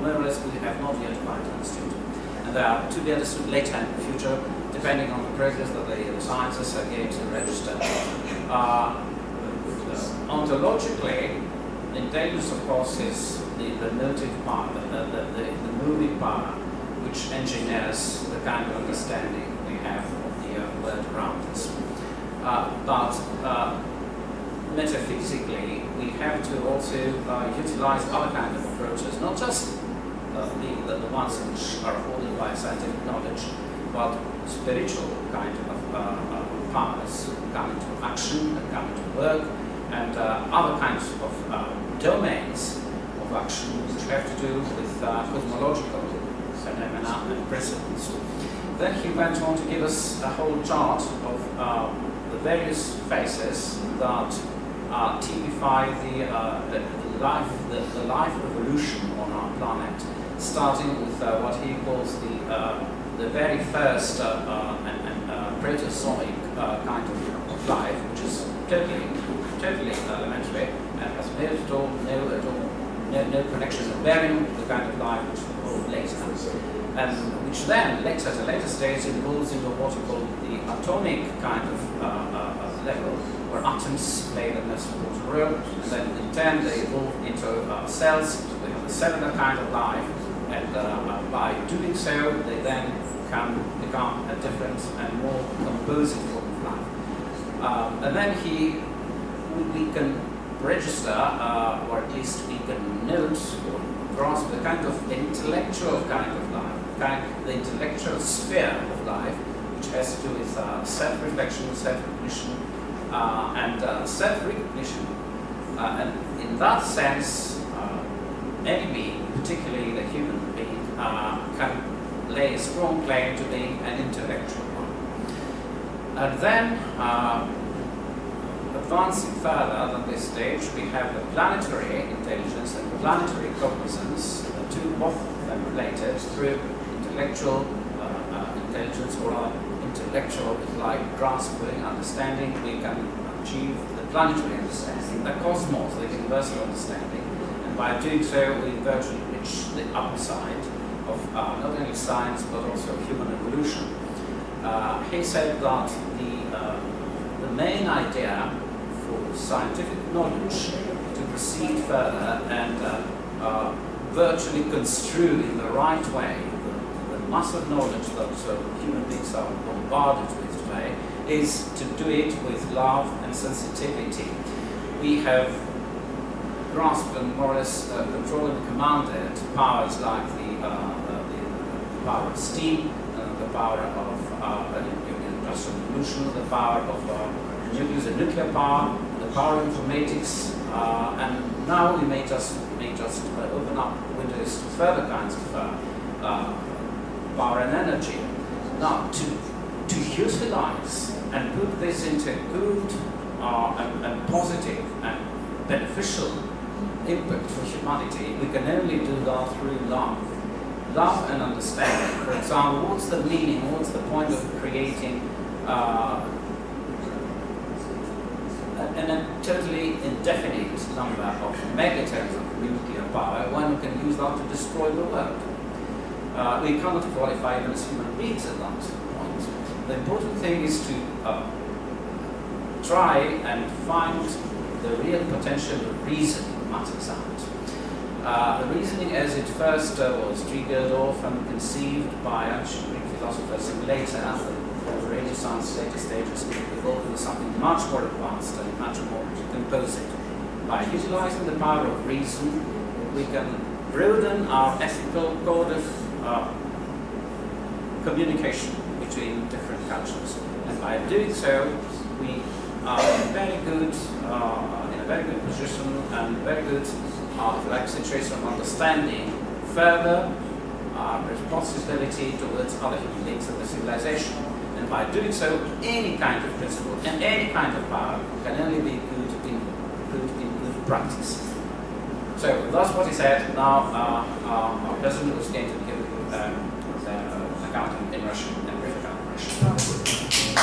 more or less we have not yet quite understood. And they are to be understood later in the future, depending on the progress that the scientists are going to register. Ontologically, intelligence, of course, is the motive power, the moving power, which engineers the kind of understanding we have of the world around us. But metaphysically, we have to also utilize other kind of approaches, not just the ones which are afforded by scientific knowledge, but spiritual kind of powers come into action and come into work, and other kinds of domains of action which have to do with cosmological phenomena and principles. Then he went on to give us a whole chart of the various phases that typify the life evolution on our planet, starting with what he calls the very first protozoic kind of life, which is totally elementary and has no connection of bearing with the kind of life which evolved later, and which then, at a later stage, evolves into what we call the atomic kind of level, where atoms play the most important role, and then in turn they evolve into cells. We have a cellular kind of life, and by doing so, they then become a different and more composite form of life. And then we can register, or at least we can note or grasp the kind of intellectual kind of life, the intellectual sphere of life, which has to do with self-reflection, self-recognition, and self-recognition. And in that sense, any being, particularly the human being, can lay a strong claim to being an intellectual one. And then, advancing further than this stage, we have the planetary intelligence and planetary cognizance, the two, both of them related through intellectual intelligence, or intellectual, like grasping, understanding. We can achieve the planetary understanding, the cosmos, the universal understanding, and by doing so, we virtually reach the upper side of not only science but also human evolution. He said that the main idea for scientific knowledge to proceed further and virtually construe in the right way the mass of knowledge that human beings are bombarded with today is to do it with love and sensitivity. We have grasped and more or less controlled and commanded powers like the power of steam, the power of industrial revolution, the power of nuclear power, the power of informatics, and now we may just open up windows to further kinds of power and energy. Now, to utilize and put this into good and positive and beneficial impact for humanity, we can only do that through love. Love and understanding. For example, what's the meaning, what's the point of creating a totally indefinite number of megatons of nuclear power when we can use that to destroy the world? We cannot qualify even as human beings at that point. The important thing is to try and find the real potential of reason matters out. The reasoning as it first was triggered off and conceived by ancient Greek philosophers, and later, the Renaissance later stages, evolved into something much more advanced and much more composite. By utilizing the power of reason, we can broaden our ethical code of communication between different cultures. And by doing so, we are in a very good position and very good situation of understanding further our responsibility towards other human beings and the civilization. And by doing so, any kind of principle and any kind of power can only be good in good practice. So that's what he said. Now our president was going to give an account in Russian and brief account in Russian.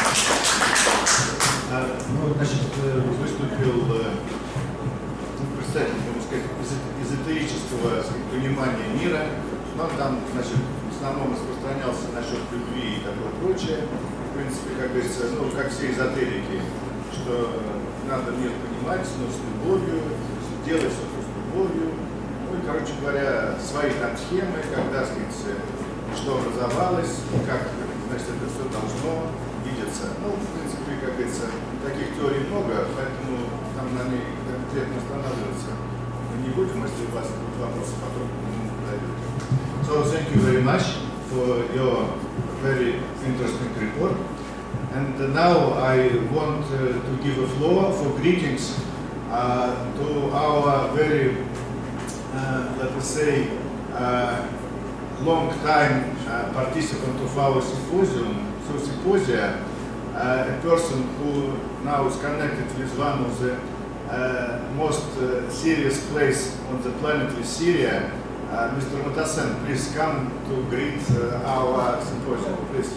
Ну, значит, выступил отрицательного, сказать, эзотерического понимания мира. Но там, значит, в основном распространялся насчет любви и такое прочее. В принципе, как говорится, ну, как все эзотерики, что надо мир понимать, но с любовью, делать все с любовью. Ну и, короче говоря, свои там схемы, когда, сказать, что образовалось, как, значит, это все должно видеться. Ну, в принципе, как говорится, таких теорий много, поэтому там на ней конкретно останавливаться мы не будем, если у вас будут вопросы, потом дойдут. So, thank you very much for your very interesting report. And now I want to give a floor for greetings to our very, let us say, long time participant of our symposium, symposia, a person who now is connected with one of the most serious place on the planet, with Syria. Mr. Mutasen, please come to greet our symposium, please.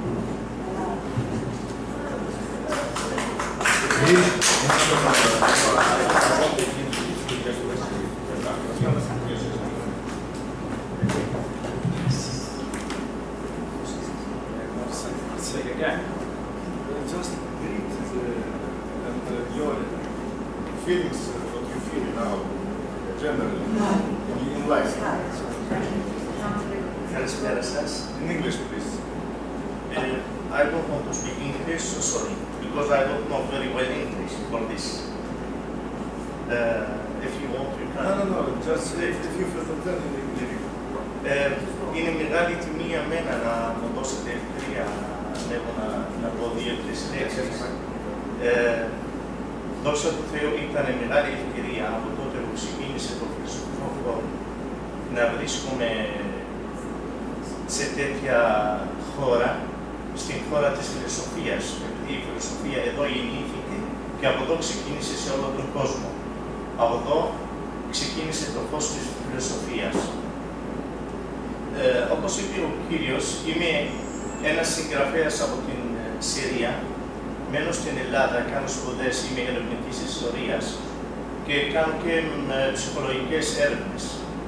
Speak again. Just greet and your feelings, what you feel now, generally, in life. In English, please. I don't want to speak English, so sorry, because I don't know very well English for this. If you want, you can. No, just if you feel that in English. Είναι μεγάλη τιμή για μένα να μου δώσετε ευκαιρία να πω δύο-τρεις λέξεις. Δόξα τω Θεώ, ήταν μεγάλη ευκαιρία από τότε που ξεκίνησε το φιλοσοφικό φόρουμ να βρίσκομαι σε τέτοια χώρα, στην χώρα της φιλοσοφίας, επειδή η φιλοσοφία εδώ γεννήθηκε και από εδώ ξεκίνησε σε όλο τον κόσμο. Από εδώ ξεκίνησε το φως της φιλοσοφίας. Όπως είπε ο κύριος, είμαι ένας συγγραφέας από την Συρία, μένω στην Ελλάδα, κάνω σπουδές, είμαι ερευνητής ιστορίας και κάνω και ψυχολογικές έρευνες.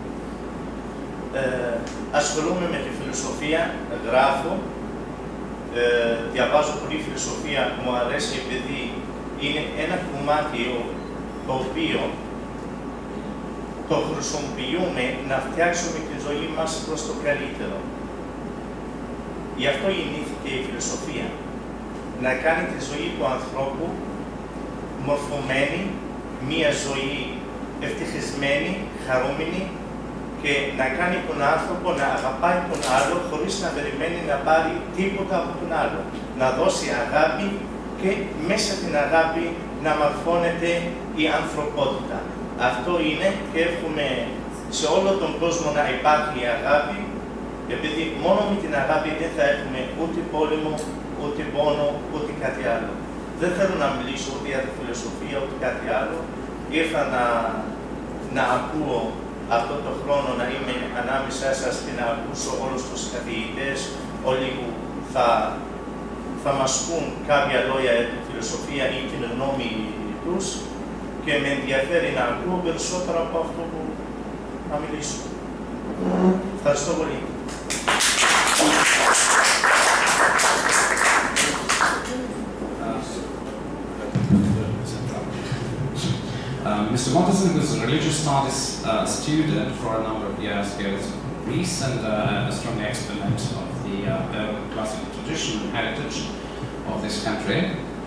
Ασχολούμαι με τη φιλοσοφία, γράφω, διαβάζω πολύ φιλοσοφία, μου αρέσει επειδή είναι ένα κομμάτι το οποίο το χρησιμοποιούμε να φτιάξουμε τη ζωή μας προς το καλύτερο. Γι' αυτό γεννήθηκε η φιλοσοφία. Να κάνει τη ζωή του ανθρώπου μορφωμένη, μία ζωή ευτυχισμένη, χαρούμενη και να κάνει τον άνθρωπο να αγαπάει τον άλλο χωρίς να περιμένει να πάρει τίποτα από τον άλλο. Να δώσει αγάπη και μέσα την αγάπη να μορφώνεται η ανθρωπότητα. Αυτό είναι και εύχομαι σε όλο τον κόσμο να υπάρχει η αγάπη, επειδή μόνο με την αγάπη δεν θα έχουμε ούτε πόλεμο, ούτε πόνο, ούτε κάτι άλλο. Δεν θέλω να μιλήσω ούτε για τη φιλοσοφία, ούτε κάτι άλλο. Ήρθα να ακούω αυτό το χρόνο, να είμαι ανάμεσά σας και να ακούσω όλους τους καθηγητές, όλοι που θα μας πούν κάποια λόγια για τη φιλοσοφία ή την γνώμη τους και με ενδιαφέρει να ακούω περισσότερο από αυτό που θα μιλήσω. Ευχαριστώ πολύ. Mr. Mutasen was a religious studies student for a number of years here in Greece and a strong exponent of the classical tradition and heritage of this country.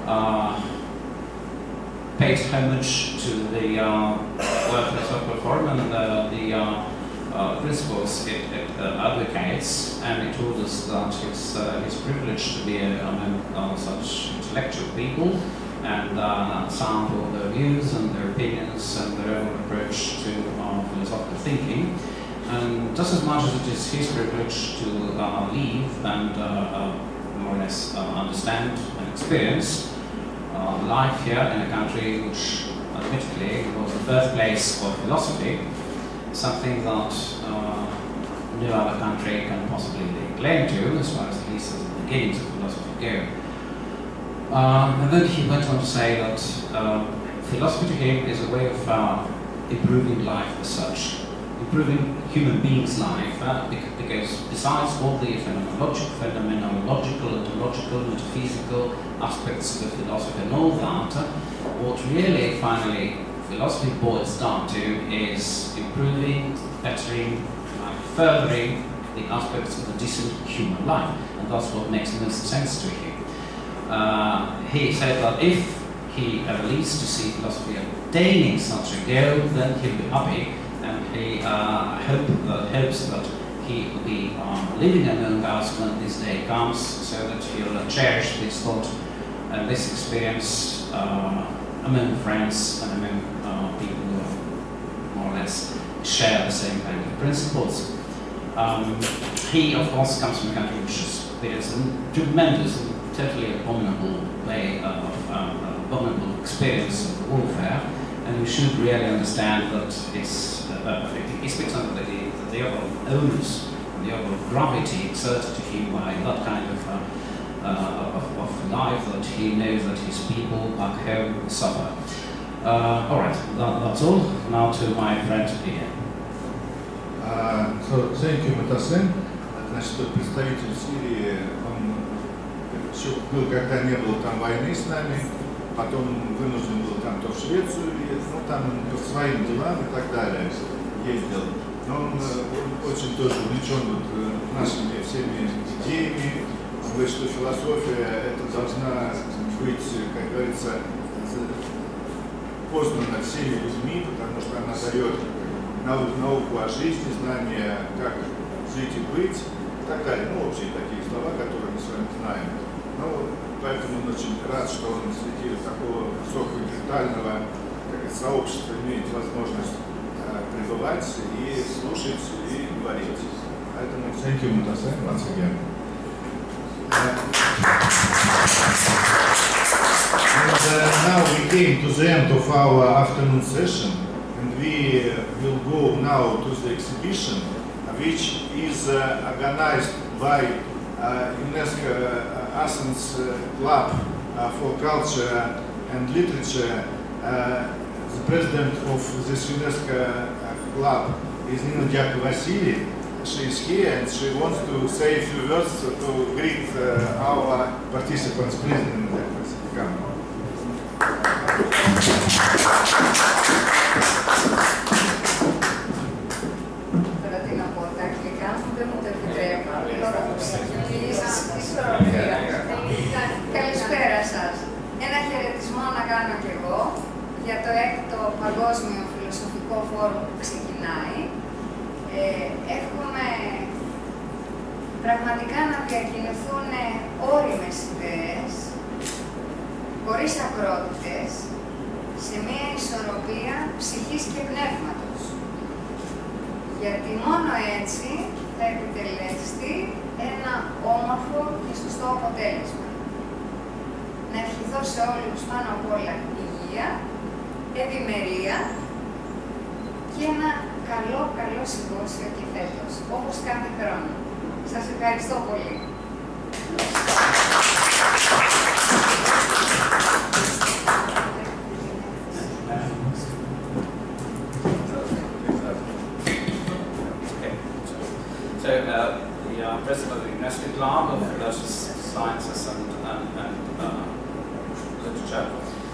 Paid homage to the World Philosophical Forum and the principles it advocates, and he told us that it's privileged to be among such intellectual people and sound all their views and their opinions and their own approach to philosophical thinking. And just as much as it is his privilege to live and more or less understand and experience life here in a country which admittedly was the birthplace of philosophy, something that no other country can possibly lay claim to, as far as at least as the beginnings of philosophy go. And then he went on to say that philosophy to him is a way of improving life as such, improving human beings' life, because besides all the phenomenological, ontological, metaphysical aspects of philosophy and all that, what really finally philosophy boils down to is improving, bettering, furthering the aspects of a decent human life, and that's what makes most sense to him. He said that if he ever leads to see philosophy attaining such a goal, then he'll be happy, and he hopes that he will be living among us when this day comes, so that he'll cherish this thought and this experience among friends and among people who more or less share the same kind of principles. He, of course, comes from a country which experiences a tremendous, totally abominable way of abominable experience of warfare, and we should really understand that he speaks under the overall onus, the overall gravity exerted to him by that kind of life, that he knows that his people back home suffer. All right, that's all. Now to my friend here. So, thank you, Matasen. Значит, представитель Сирии, он еще был, когда не было там войны с нами, потом вынужден был там то в Швецию ехать, ну там по своим делам и так далее ездил. Но он очень тоже увлечен вот нашими всеми идеями. Он говорит, что философия это должна быть, как говорится, познана всеми людьми, потому что она дает науку о жизни, знания, как жить и быть, и так далее. Ну, общие такие слова, которые мы с вами знаем. Ну, поэтому он очень рад, что он среди такого высокоинтеллектуального сообщества имеет возможность пребывать и слушать и говорить. Поэтому thank you, Matasen, once again. And now we came to the end of our afternoon session, and we will go now to the exhibition, which is organized by UNESCO Athens Club for Culture and Literature. The president of this UNESCO club is Nina Diakovasili. She is here and she wants to say a few words to greet our participants. Please, Nina Diakovasili, come. Τώρα τι να πω, τα αγγλικά μου δεν μου το επιτρέπουν. Τώρα που ξεκινήσα τη ισορροπία. Καλησπέρα σας. Ένα χαιρετισμό να κάνω κι εγώ για το 6ο Παγκόσμιο Φιλοσοφικό Φόρουμ που ξεκινάει. Εύχομαι πραγματικά να διακινηθούν όριμες ιδέες, χωρίς ακρότητες, σε μια ισορροπία ψυχής και πνεύματος. Γιατί μόνο έτσι θα επιτελέσει ένα όμορφο και σωστό αποτέλεσμα. Να ευχηθώ σε όλους πάνω απ' όλα υγεία, ευημερία και ένα καλό συμπόσιο και φέτος, όπως κάθε χρόνο. Σας ευχαριστώ πολύ. So, the president of the UNESCO Club of Religious Sciences and Literature,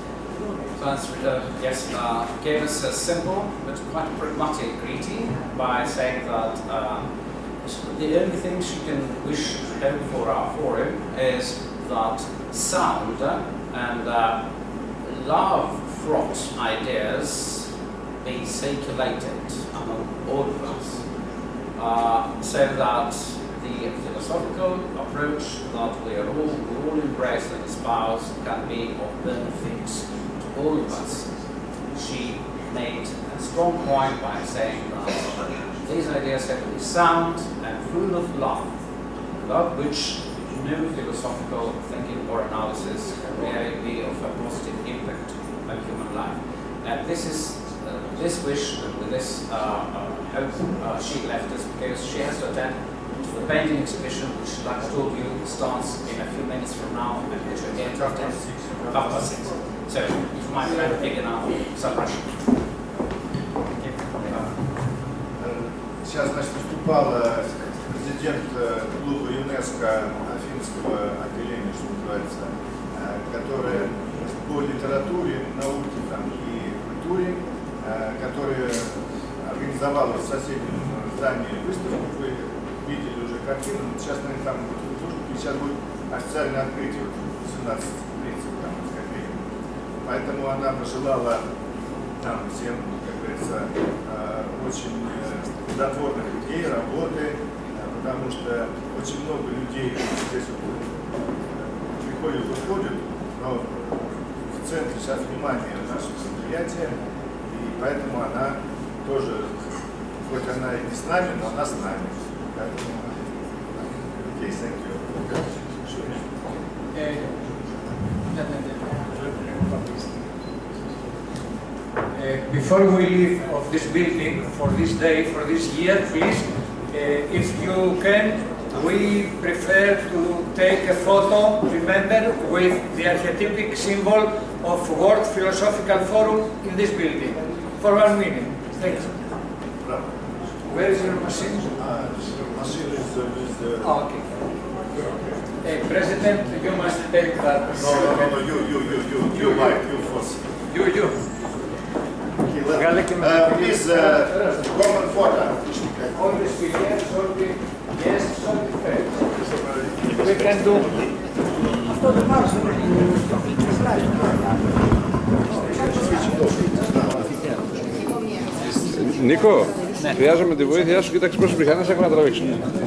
yes, gave us a simple but quite pragmatic greeting by saying that the only thing she can wish and hope for our forum is that sound and love-fraught ideas be circulated among all of us, so that the philosophical approach that we all embrace and espouse can be of benefit to all of us. She made a strong point by saying that these ideas have to be sound and full of love, which no philosophical thinking or analysis can really be of a positive impact on human life. And this is this wish, and with this hope, she left us because she has to attend to the painting exhibition, which, like I told you, starts in a few minutes from now, and which will get after 6. So, if my friend Egina, Saprash. сейчас, значит, выступал президент клуба ЮНЕСКО Афинского отделения, что называется, которое по литературе, науке там, и культуре, которое организовало в соседнем здании выставку. Вы видели уже картину, сейчас, наверное, там сейчас будет официальное открытие в 18:30, там, поэтому она пожелала там всем, как говорится, очень плодотворных идей, работы, потому что очень много людей здесь приходят, уходят, но в центре сейчас внимания нашего мероприятия, и поэтому она тоже, хоть она и не с нами, но она с нами. Поэтому, окей, thank you. Before we leave of this building for this day, for this year, please, if you can, we prefer to take a photo, remember, with the archetypic symbol of World Philosophical Forum in this building. For 1 minute. Thank you. Where is your machine? Machine is with the... Oh, okay. President, you must take that. No, you like, you first. You. Please, common photo. All the speakers, all the guests, all the friends. We can do. Νίκο, χρειάζομαι τη βοήθειά σου. Κοίταξε πόσες μηχανές έχω να τραβήξω.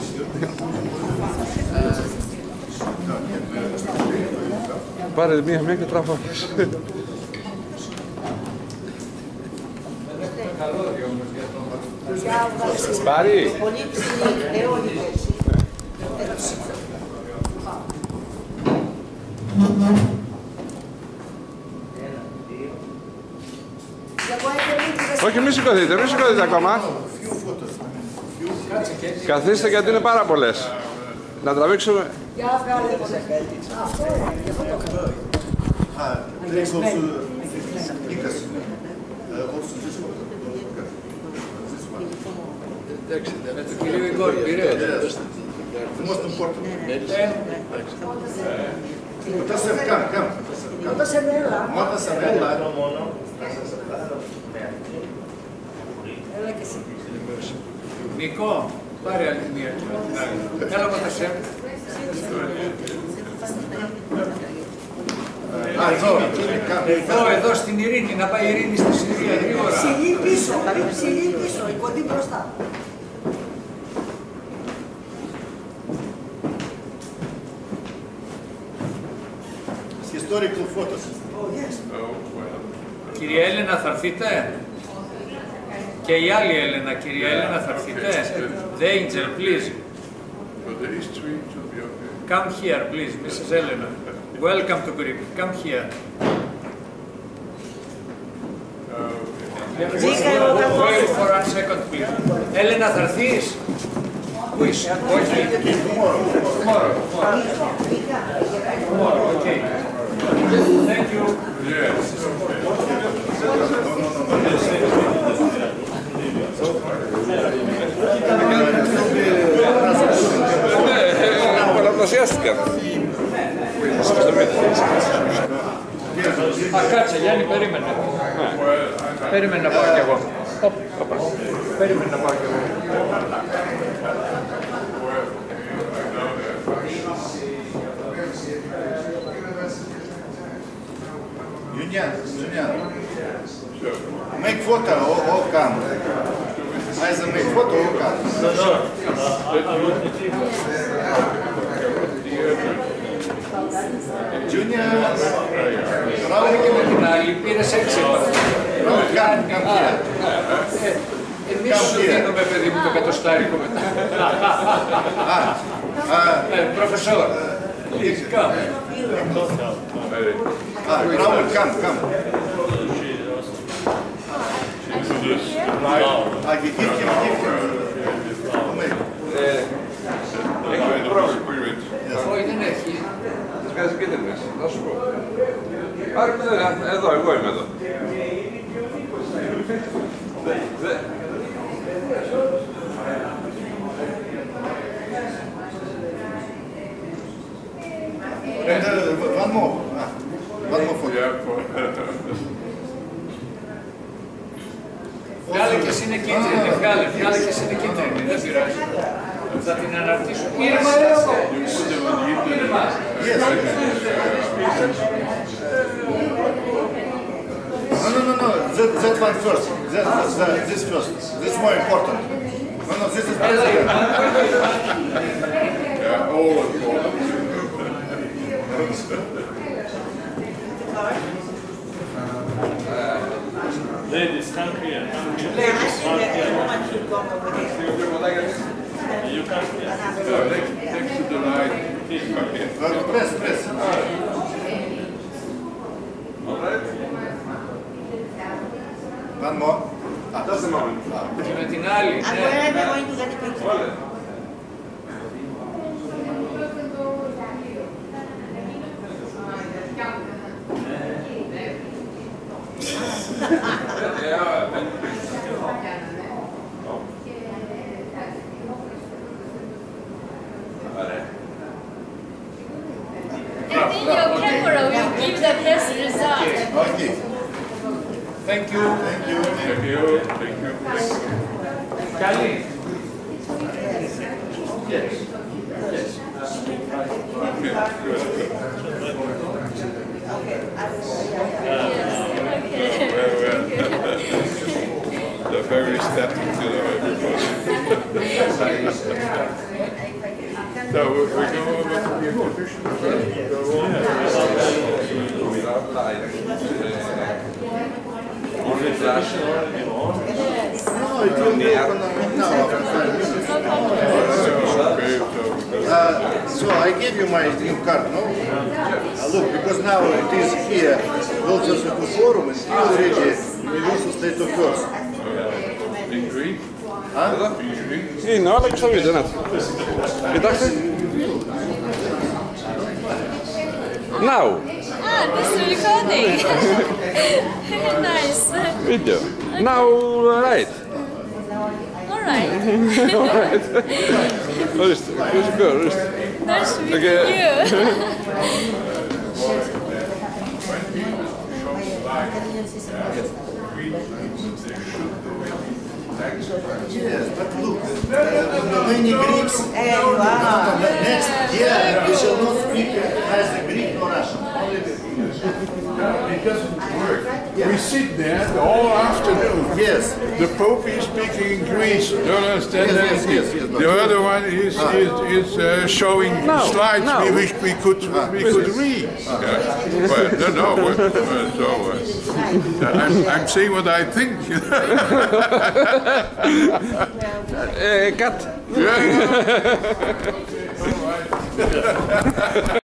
Πάρε μία και τραβά. Πάρει. Πολύ ψηλή, αιώνικες. Όχι, μη σηκωθείτε ακόμα. Καθίστε γιατί είναι πάρα πολλές. Να τραβήξουμε. Εντάξει, με τον κύριο Ιγκόρ Πειραιός. Νικό, πάρε άλλη μία. Έλα από τα σέμ. Εδώ στην Ειρήνη, να πάει η Ειρήνη στη Συρία γρήγορα. Ψηλή πίσω, δηλαδή ψηλή πίσω, η κοντή μπροστά. Historical photos. Κυρία Έλενα, θα έρθείτε? Και η άλλη Έλενα, κυρία Έλενα, θα έρθείτε? The angel, please. Come here, please, Mrs. Elena. Welcome to Greek. Come here. Wait for 1 second, please. Έλενα, θα έρθεις? Πού είσαι? Όχι. Tomorrow. Tomorrow, okay. Thank you. Πολλαπλασιάστηκαν. Κάτσε, Γιάννη, περίμενε. Περίμενε να πάω κι εγώ. Περίμενε να πάω κι εγώ. Julian, make photo or come. Either make photo or come. Junior, Πάρε και με την άλλη, πήρες 6. come here. Εμείς σου δίνουμε, παιδί μου, το κατοστάρικο μετά. Προφεσόρ, please, come. Raul, come. Give him. Έχει πρόβλημα που είναι. Όχι, δεν έχει. Τις βγάζει κίτρινες, θα σου πω. Πάρε με εδώ, εγώ είμαι εδώ. Βγάλε και εσύ είναι κίτρινη, βγάλε και εσύ είναι κίτρινη, δεν πειράζει. Θα την αναρτήσω. Ήρμα, Ήρμα. No. That one first. This first. This is more important. No, this is better. Yeah, all important. Ladies, come here, come here. You come here. Next to the light. Press. All right? One more. Just a moment. Και με την άλλη, I'm going to get a picture. I think your camera will give the best result. Okay. thank you. Thank you. Thank you. Thank you. Καλή. Yes. They're very static, you know, everybody. So we go over to the exhibition first. Without light. Only flash. No, it will be open now after 5 minutes. So I gave you my new card, no? Look, because now it is here, Vultures of the Forum, and still already Universal State of First. In green? Huh? In green? Είναι όλα και ξαβείτε, ναι. Κοιτάξτε. Now. Ah, this is recording. Nice. Video. Now, right. All right. Ορίστε, ορίστε, ορίστε. Nice to meet Okay. you. Yes, but look, many Greeks. Next year we shall not speak neither Greek nor Russian. Only the English. It doesn't work. We sit there all afternoon. Yes. The Pope is speaking in Greece. Don't understand Yes, anything. yes. The other one is showing slides no. we wish we could read. Well, no. So I'm saying what I think. Cut. Yeah.